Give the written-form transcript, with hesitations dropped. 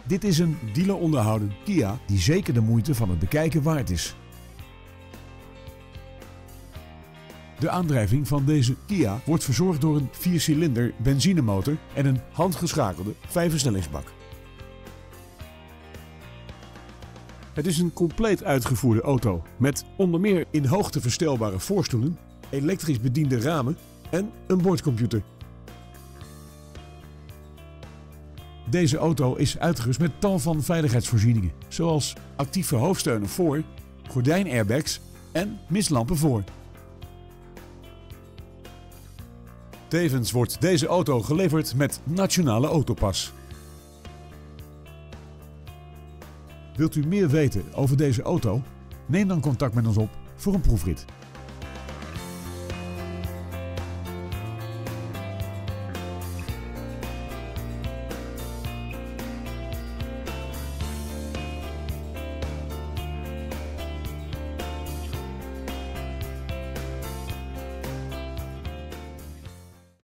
Dit is een dealer onderhouden Kia die zeker de moeite van het bekijken waard is. De aandrijving van deze Kia wordt verzorgd door een 4-cilinder benzinemotor en een handgeschakelde 5-versnellingsbak. Het is een compleet uitgevoerde auto met onder meer in hoogte verstelbare voorstoelen, elektrisch bediende ramen en een boordcomputer. Deze auto is uitgerust met tal van veiligheidsvoorzieningen, zoals actieve hoofdsteunen voor, gordijnairbags en mistlampen voor. Tevens wordt deze auto geleverd met Nationale Autopas. Wilt u meer weten over deze auto? Neem dan contact met ons op voor een proefrit.